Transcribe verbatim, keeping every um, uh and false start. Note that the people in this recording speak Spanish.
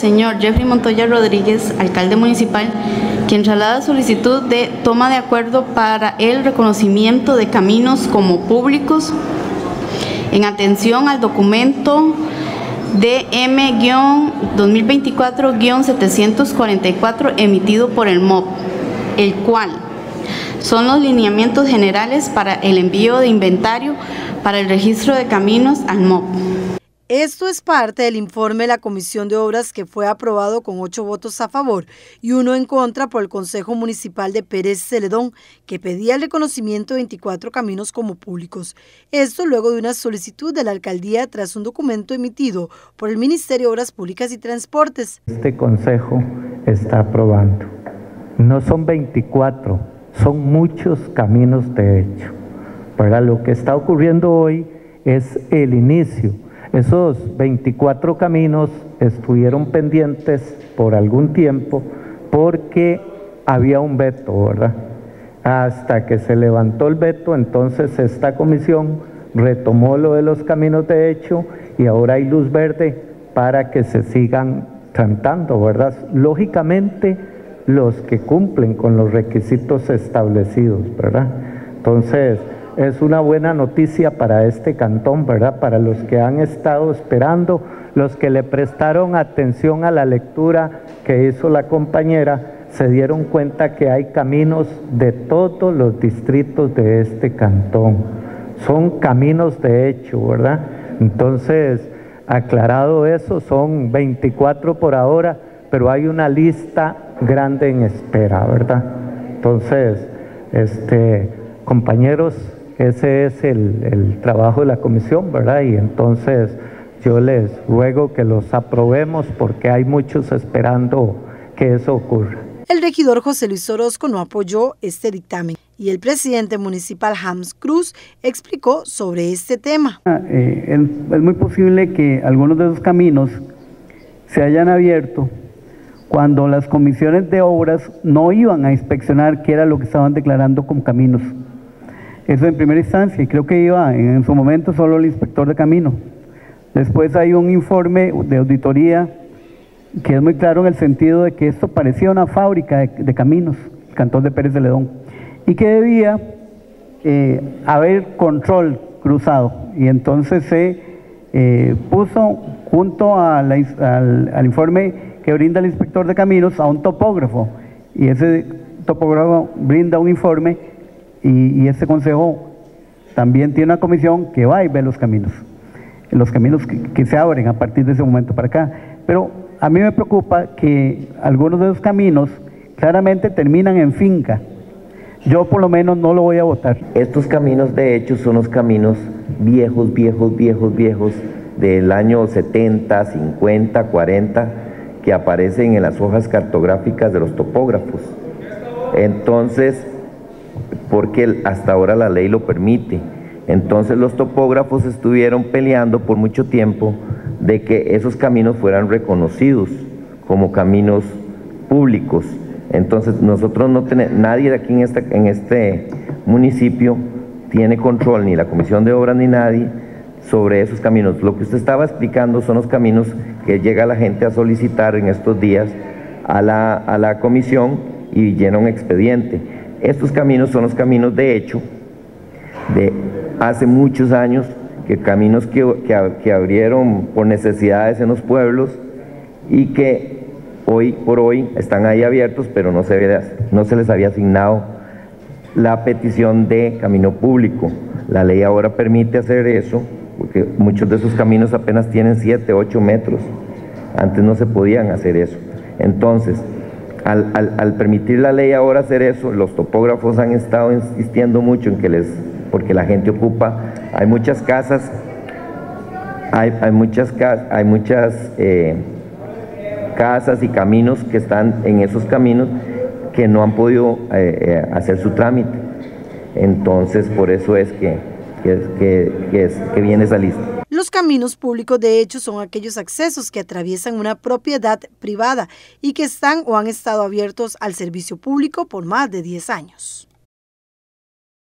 Señor Jeffrey Montoya Rodríguez, alcalde municipal, quien traslada solicitud de toma de acuerdo para el reconocimiento de caminos como públicos en atención al documento D M dos mil veinticuatro setecientos cuarenta y cuatro emitido por el M O P, el cual son los lineamientos generales para el envío de inventario para el registro de caminos al M O P. Esto es parte del informe de la Comisión de Obras que fue aprobado con ocho votos a favor y uno en contra por el Consejo Municipal de Pérez Celedón, que pedía el reconocimiento de veinticuatro caminos como públicos. Esto luego de una solicitud de la alcaldía tras un documento emitido por el Ministerio de Obras Públicas y Transportes. Este consejo está aprobando. No son veinticuatro, son muchos caminos de hecho. Para lo que está ocurriendo hoy es el inicio. Esos veinticuatro caminos estuvieron pendientes por algún tiempo porque había un veto, ¿verdad? Hasta que se levantó el veto, entonces esta comisión retomó lo de los caminos de hecho y ahora hay luz verde para que se sigan tramitando, ¿verdad? Lógicamente, los que cumplen con los requisitos establecidos, ¿verdad? Entonces, es una buena noticia para este cantón, ¿verdad? Para los que han estado esperando, los que le prestaron atención a la lectura que hizo la compañera, se dieron cuenta que hay caminos de todos los distritos de este cantón. Son caminos de hecho, ¿verdad? Entonces, aclarado eso, son veinticuatro por ahora, pero hay una lista grande en espera, ¿verdad? Entonces, este, compañeros, ese es el, el trabajo de la comisión, ¿verdad? Y entonces yo les ruego que los aprobemos porque hay muchos esperando que eso ocurra. El regidor José Luis Orozco no apoyó este dictamen y el presidente municipal Hams Cruz explicó sobre este tema. Eh, es, es muy posible que algunos de esos caminos se hayan abierto cuando las comisiones de obras no iban a inspeccionar qué era lo que estaban declarando como caminos. Eso en primera instancia, y creo que iba en su momento solo el inspector de camino. Después hay un informe de auditoría que es muy claro en el sentido de que esto parecía una fábrica de, de caminos, el cantón de Pérez Celedón, y que debía eh, haber control cruzado. Y entonces se eh, puso junto a la, al, al informe que brinda el inspector de caminos a un topógrafo, y ese topógrafo brinda un informe. Y, y este consejo también tiene una comisión que va y ve los caminos, los caminos que, que se abren a partir de ese momento para acá. Pero a mí me preocupa que algunos de los caminos claramente terminan en finca. Yo por lo menos no lo voy a votar. Estos caminos de hecho son los caminos viejos, viejos, viejos, viejos del año setenta, cincuenta, cuarenta que aparecen en las hojas cartográficas de los topógrafos. Entonces, porque hasta ahora la ley lo permite. Entonces los topógrafos estuvieron peleando por mucho tiempo de que esos caminos fueran reconocidos como caminos públicos. Entonces nosotros no tenemos, nadie de aquí en, esta, en este municipio tiene control, ni la Comisión de Obras ni nadie, sobre esos caminos. Lo que usted estaba explicando son los caminos que llega la gente a solicitar en estos días a la, a la comisión y llena un expediente. Estos caminos son los caminos de hecho de hace muchos años, que caminos que, que, que abrieron por necesidades en los pueblos y que hoy por hoy están ahí abiertos, pero no se, no se les había asignado la petición de camino público. La ley ahora permite hacer eso, porque muchos de esos caminos apenas tienen siete, ocho metros. Antes no se podían hacer eso. Entonces, Al, al, al permitir la ley ahora hacer eso, los topógrafos han estado insistiendo mucho en que les, porque la gente ocupa, hay muchas casas, hay, hay muchas, hay muchas eh, casas y caminos que están en esos caminos que no han podido eh, eh, hacer su trámite. Entonces, por eso es que, que, que, que, es, que viene esa lista. Los caminos públicos de hecho son aquellos accesos que atraviesan una propiedad privada y que están o han estado abiertos al servicio público por más de diez años.